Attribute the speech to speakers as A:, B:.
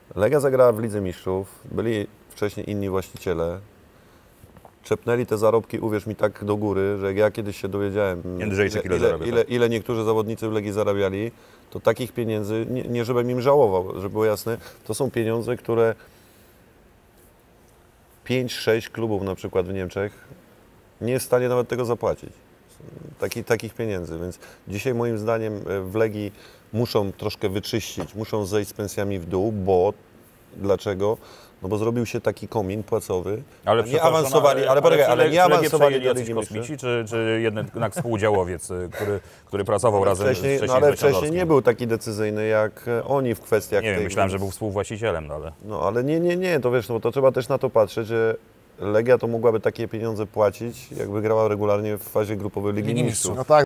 A: Legia zagrała w Lidze Mistrzów, byli wcześniej inni właściciele. Czepnęli te zarobki, uwierz mi, tak do góry, że jak ja kiedyś się dowiedziałem,
B: Jędrzejczyk ile zarabia, tak?
A: ile niektórzy zawodnicy w Legii zarabiali, to takich pieniędzy, nie żebym im żałował, żeby było jasne, to są pieniądze, które 5-6 klubów na przykład w Niemczech nie jest w stanie nawet tego zapłacić. Takich pieniędzy, więc dzisiaj moim zdaniem w Legii muszą troszkę wyczyścić, muszą zejść z pensjami w dół, bo dlaczego? No bo zrobił się taki komin płacowy,
B: Ale
A: nie awansowali, ale nie awansowali do
B: jacyś
A: Ligi
B: kosmici, czy jednak współudziałowiec, który pracował razem
A: wcześniej,
B: z
A: ale wcześniej
B: Szadorskim?
A: nie był taki decyzyjny jak oni w kwestiach
B: Nie wiem,
A: tych,
B: myślałem, że
A: więc-
B: był współwłaścicielem, no ale...
A: No ale nie, to wiesz, no, to trzeba też na to patrzeć, że Legia to mogłaby takie pieniądze płacić, jakby grała regularnie w fazie grupowej Ligi Mistrzów.
C: No tak,